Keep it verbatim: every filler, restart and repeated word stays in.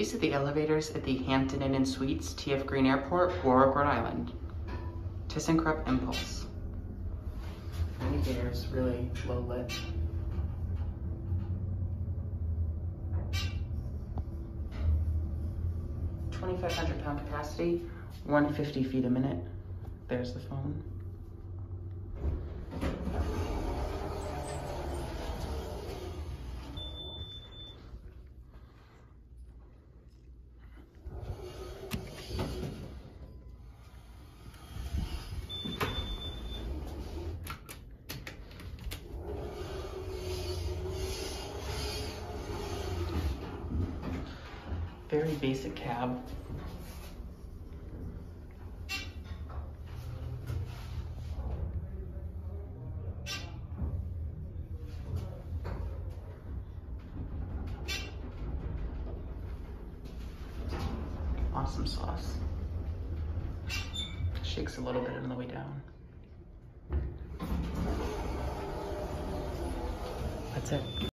These are the elevators at the Hampton Inn and Suites, T F Green Airport, Warwick, Rhode Island. ThyssenKrupp Impulse. Elevator's really low lit. twenty-five hundred pound capacity, one hundred fifty feet a minute. There's the phone. Very basic cab. Awesome sauce. Shakes a little bit on the way down. That's it.